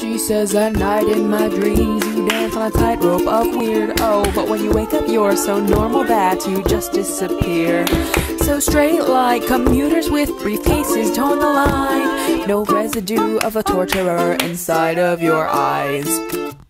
She says at night in my dreams you dance on a tightrope of weird. Oh, but when you wake up you're so normal that you just disappear. So straight like commuters with briefcases towing the line. No residue of a torturer inside of your eyes.